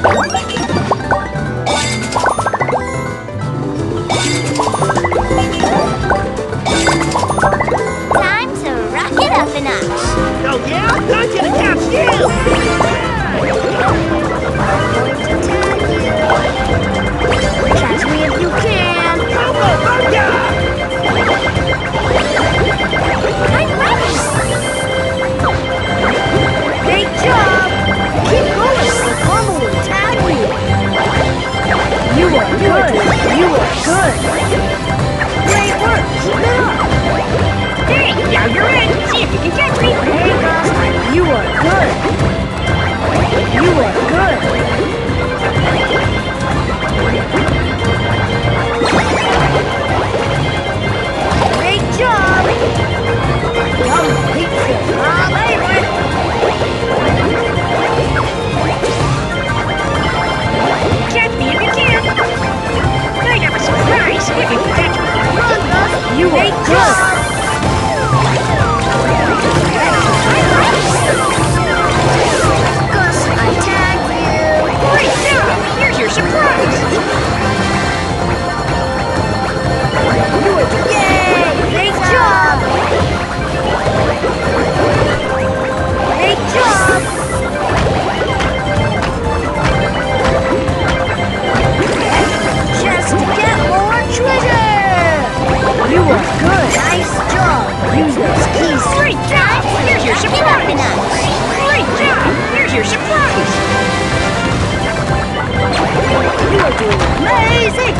Time to rock it up a notch. Oh yeah? I'm gonna catch you! Catch me if you can. Combo Booyah! I'm ready. Great job! Keep going, or Karma will tag you! You are good! You are good! Great work! Keep it up! Hey, now you're in! See if you can catch me! Hey, Gus! You are good! You are good! Great job! Yum pizza! My favorite! Catch me if you can! I have a surprise if you can catch me! Run, Gus! You are good! Gus, I tag you! Great job! Here's your surprise! Yay! Great job! Great job! Just to get more treasure! You are good! Nice job! Use those keys! Great job! Here's your surprise! Great job! Here's your surprise! You are doing amazing!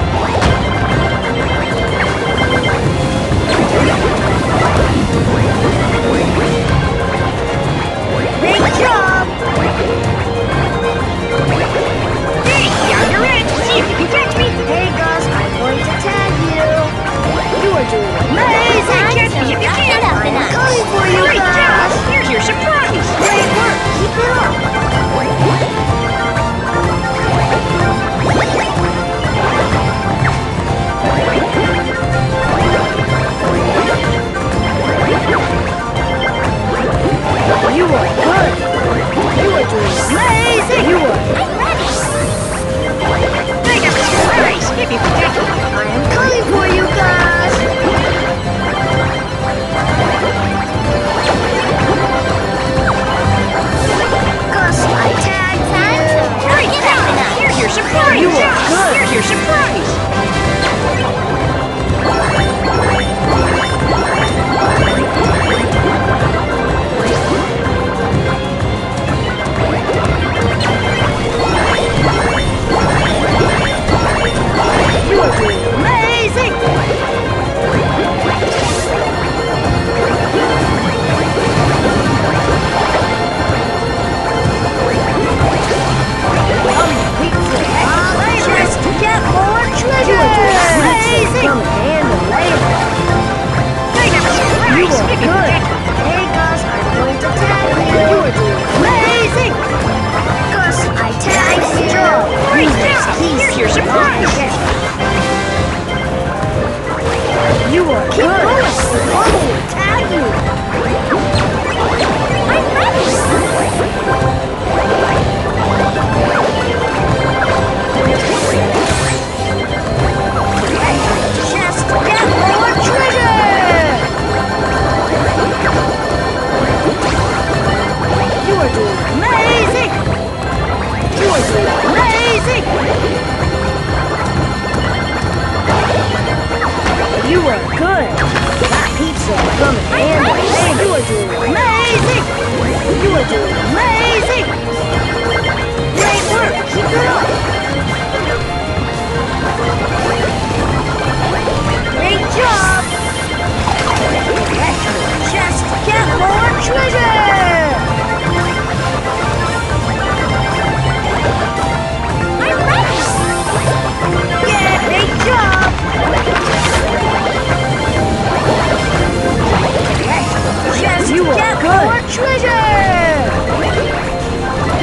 Great job! Hey, now you're in! See if you can catch me! Hey Gus, I'm going to tag you! You are doing amazing! Catch me if you can! I'm coming for you, Great Gus! job! Here's your surprise! Great work! Keep it up! You are good! You are doing amazing! You are... I have a surprise if you can catch me! I am coming for you, Gus! Gus, I tagged you! Great job! Here's your surprise! You are good. Here's your surprise! You are doing amazing! Just to get more treasure! You are doing amazing! Come handle later! I have a surprise You if are you can good! catch me! Hey Gus, I'm going to tag you! You are doing amazing! Gus, I tagged you! Great Use those job! keys. Here's your surprise! You are good! The bubble will tag you! I'm ready. Just get more treasure! You are doing amazing! You are doing amazing! You are good! That pizza will come in handy later! You are doing amazing! You are doing amazing! Great work! Keep it up! Great job! Just get more treasure! I'm ready. Yeah, great job! Just You are get good. more treasure!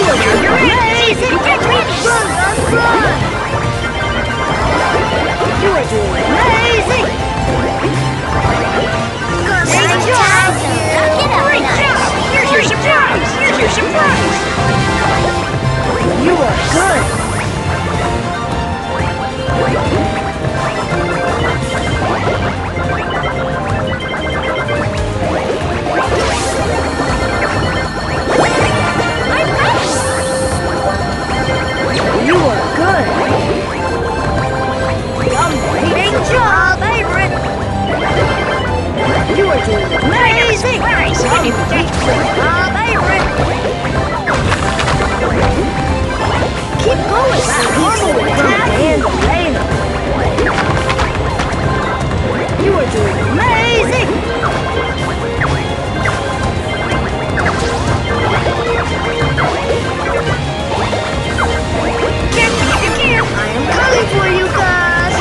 are doing amazing! amazing! Catch me! Run, Gus, run! You are doing amazing! Gus, Great I'm job. tagged you. Knock it up a Great notch. job! Here's your surprise! Here's your surprise! You are good! You are good! Great job, favorite! You are doing amazing! Surprise! If you catch me! Favorite! Keep going! Normal attack and Elena! You are doing amazing! Catch me if you can! I am coming for you, Gus!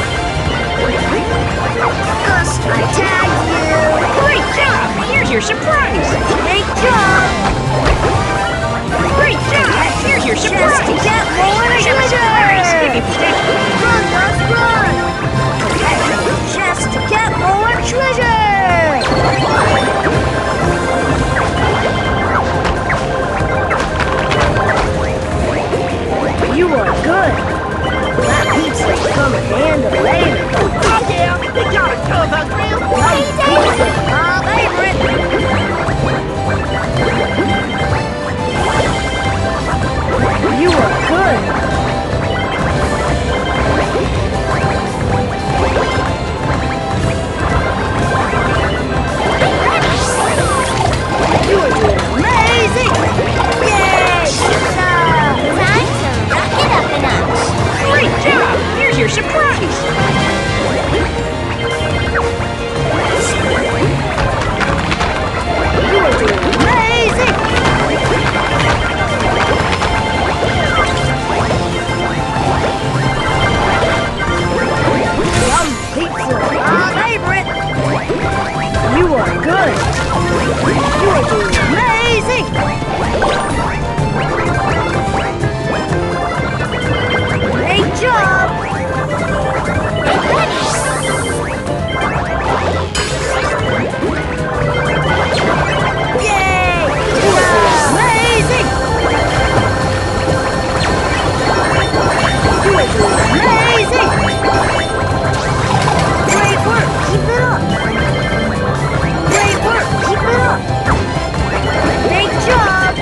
Gus, I tagged you! Great job! Here's your surprise! Great job! Great job! Here's your Just to surprise! get more I have a surprise! If you treasure! catch me! Run, Gus, run! Just to get more treasure! You are good! That pizza's coming hand of later! Oh yeah! They got it! Go about grill! My favorite! You are good! You are doing amazing! Yay! Pizza! Time to rock it up a notch. Great job! Here's your surprise! You are doing amazing! Yum pizza! My favorite! You are good! You are doing amazing! Great job! Yay! You are doing amazing! You are doing amazing! Great work! Keep it up! Great work! Keep it up! Great job!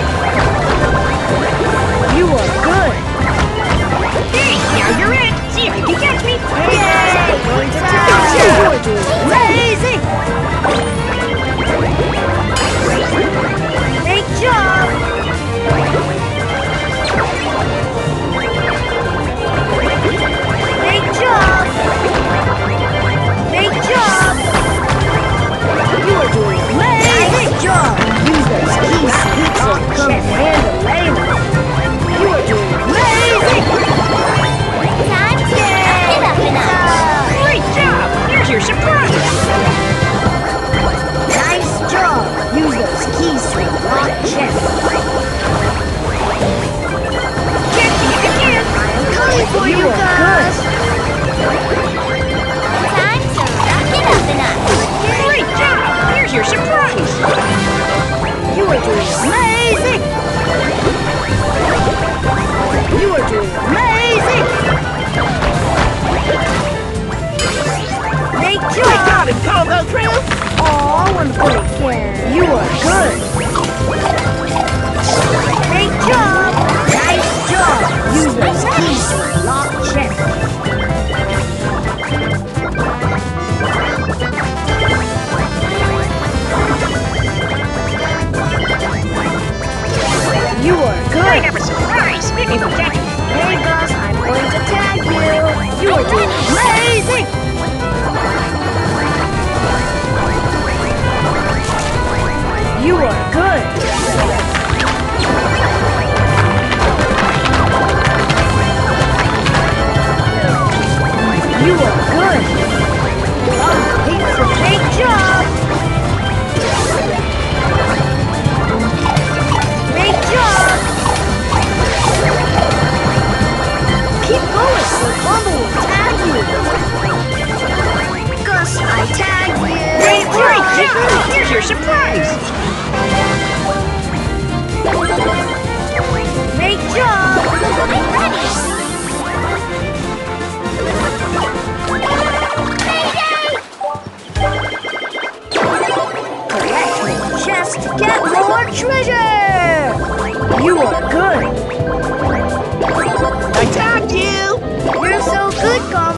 You are good! Hey, now you're in! See if you can catch me! Yay! Going to town! You are doing amazing! Great job! Great job! Great job! You are doing amazing! Nice job! Use those keys to pizza to come hand Elena! You are doing amazing! Time to rock it up a notch. Great job! Here's your surprise! Nice job! Use those keys to unlock chests. Catch me if you can! Coming for you, Gus! Time to rock it up a notch. Great job! Here's your surprise! You are doing amazing! You are doing amazing! Great I job! got it, Combo Crew! Aw, one for again. You are good! Great job! Nice job! Use those keys to unlock chests. You are I good! have a surprise! If you can catch me! Hey Gus, I'm going to tag you! You are doing amazing! You are surprise.